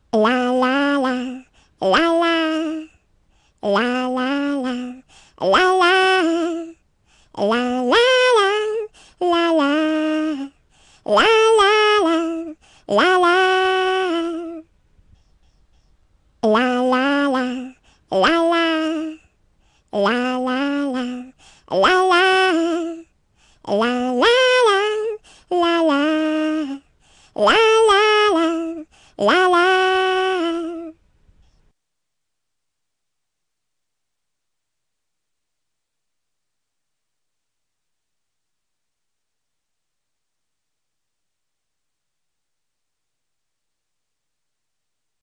La la la, la la, la la la, la la, la la la, la la, la la la, la la. La la la, la la, la la la, la la, la la la, la la, la la la, la la.